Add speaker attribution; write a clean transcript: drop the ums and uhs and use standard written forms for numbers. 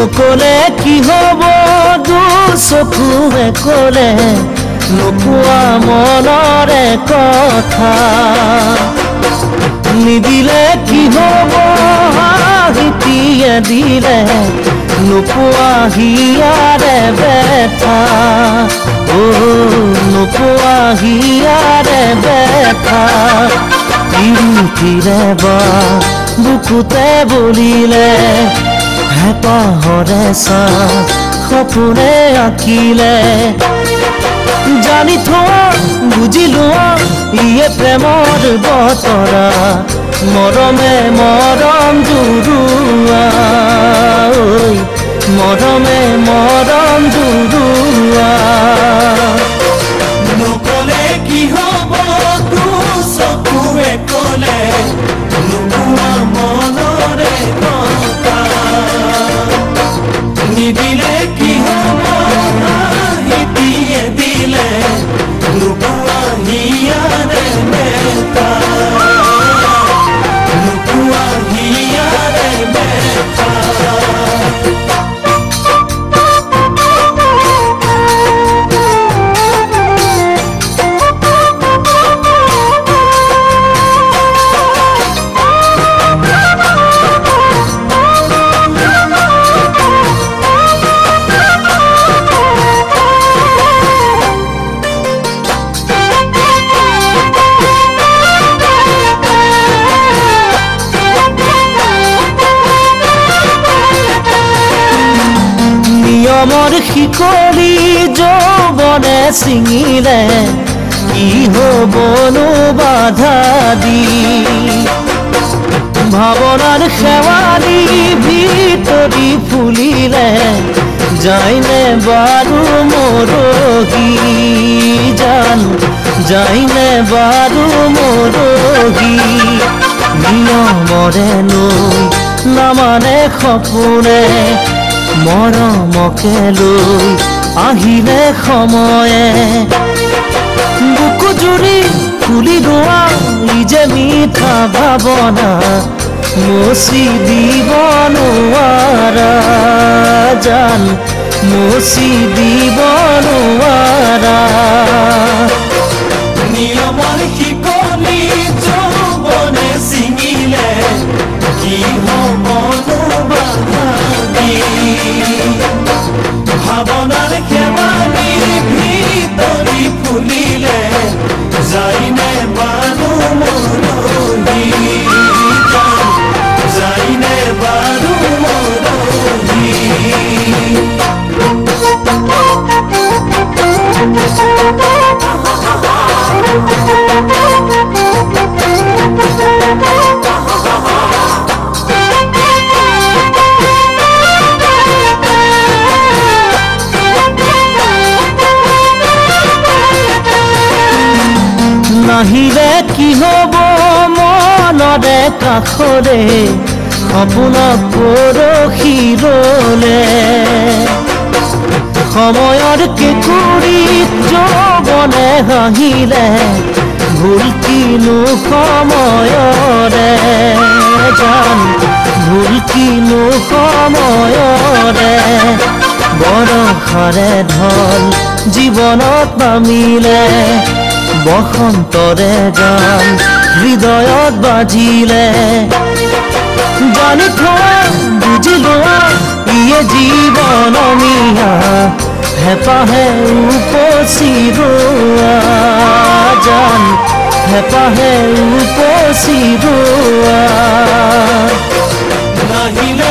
Speaker 1: নকলে কি হব দুচকুৱে কলে নোপোৱা মনৰে কথা নিদিলে কি হব হাঁহিটিয়ে দিলে নোপোৱা হিয়াৰে বেথা নোপোৱা হিয়াৰে বেথা পিৰিতিৰে বা বুকুতে বলিলে হেঁপাহৰে চাহ সপোনে আঁকিলে জানি থোৱা বুজি লোৱা ইয়ে প্ৰেমৰ বতৰা মৰমে মৰম জুৰুৱা মৰমে মৰম জুৰুৱা
Speaker 2: নকলে কি হব দুচকুৱে কলে নোপোৱা মনৰে কথা নিদিলে কি হব হাঁহিটিয়ে দিলে নোপোৱা হিয়াৰে বেথা নোপোৱা হিয়াৰে বেথা
Speaker 1: নিয়মৰ শিকলি যৌৱনে ছিঙিলে কি হ'বনো বাধা দি ভাৱনাৰ শেৱালি ভিতৰি ফুলিলে যায়নে বাৰু মৰহি জান যায়নে বাৰু মৰহি নিয়মৰে লৈ নামানে সপোনে মৰমকে লৈ আহিলে সময়ে বুকু জুৰি ফুলি গোৱা ই যে মিঠা ভাৱনা মচি দিব নোৱাৰা জান মচি দিব নোৱাৰা
Speaker 2: নিয়মৰ শিকলি যৌৱনে ছিঙিলে কি হ'বনো বাধা দি ভাৱনাৰ শেৱালি ভিতৰি ফুলিলে যায়নে বাৰু মৰহি যায়নে বাৰু মৰহি
Speaker 1: নাহিলে কি হব মনৰে কাষৰে সপোনক পৰহি ৰলে সময়ৰ কেঁকুৰিত যৌৱনে হাঁহিলে ভুল কিনো সময়ৰে জান ভুল কিনো সময়ৰে বৰষাৰে ঢল জীৱনত নামিলে বসন্তৰে গান হৃদয়ত বাজিলে জানি থোৱা বুজি লোৱা ইয়ে জীৱন মিয়া হেঁপাহে উপচি ৰোৱা জান হেঁপাহে উপচি ৰোৱা
Speaker 2: নাহিলে